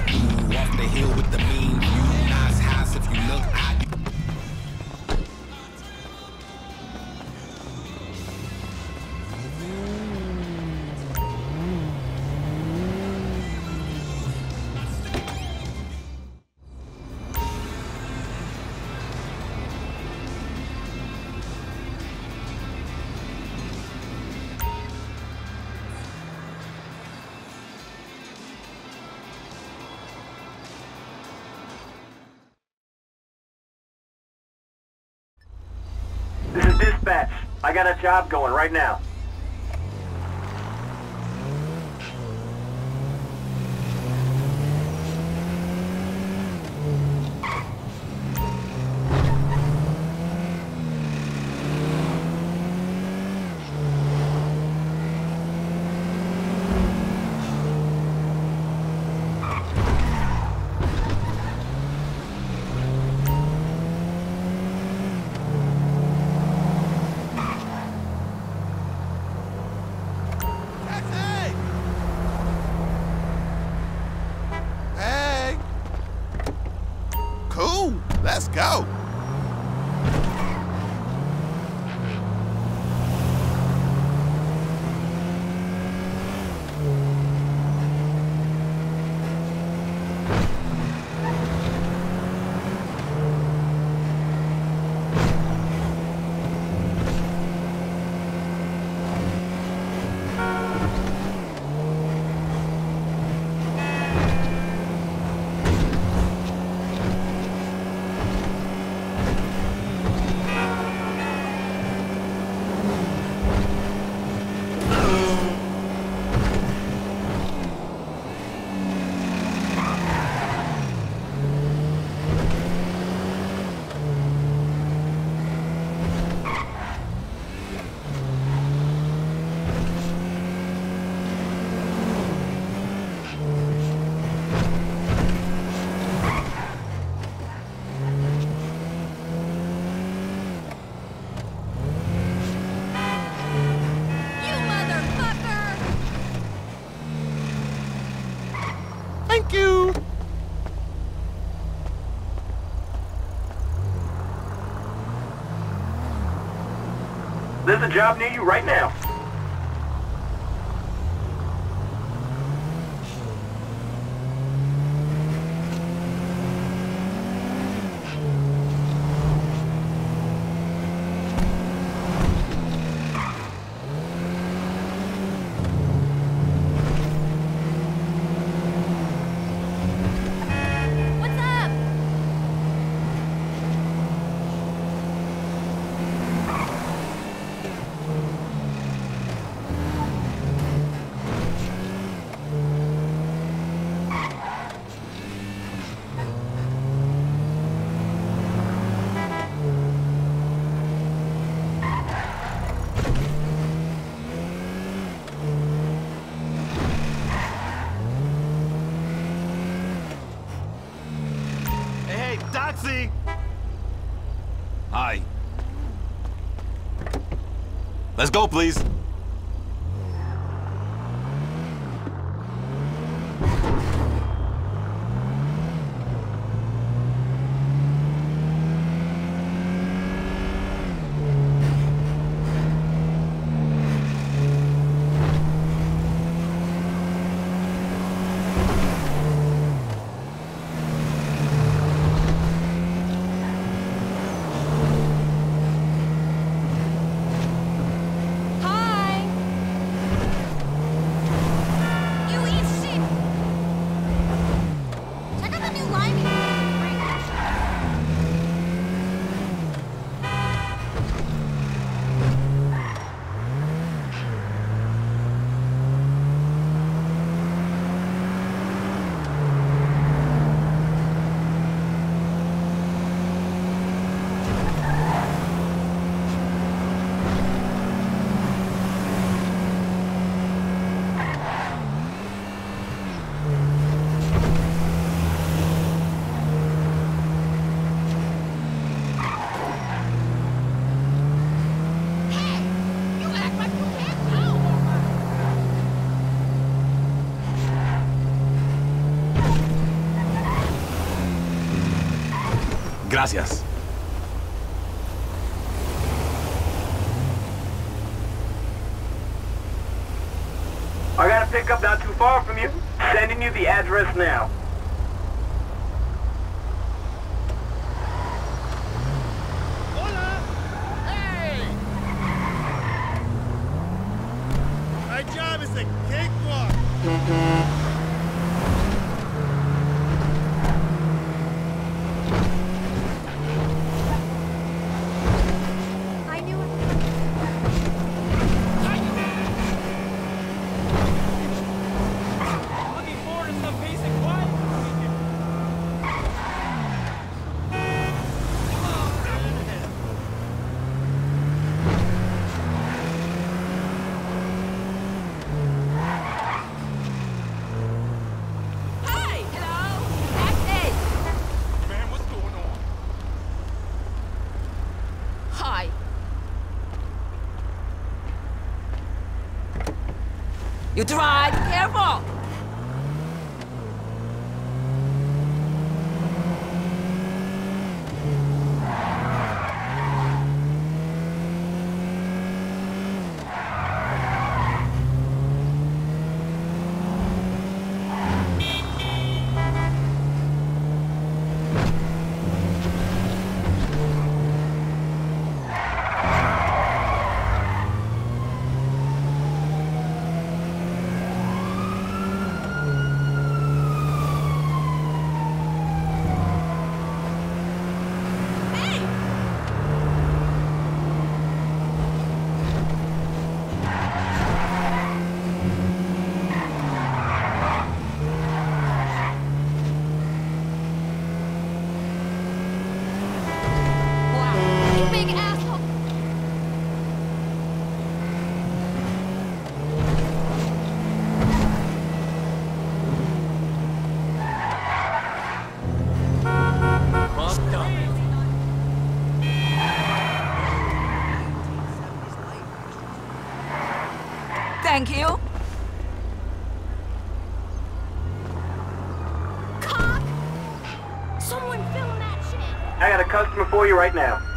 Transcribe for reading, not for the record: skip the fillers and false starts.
Ooh, off the hill with the mean view. Nice house if you look out. This is dispatch. I got a job going right now. Let's go. Thank you. There's a job near you right now. Taxi! Hi. Let's go, please. Hi! Gracias. I got a pickup not too far from you. Sending you the address now. Hola! Hey! My job is a cakewalk. I knew it. Looking forward to some peace and quiet. Hi! Hello! That's it! Man, what's going on? Hi. You drive careful! Hey! Wow, you big asshole! Fucked up. Thank you. Cock! Someone film that shit! I got a customer for you right now.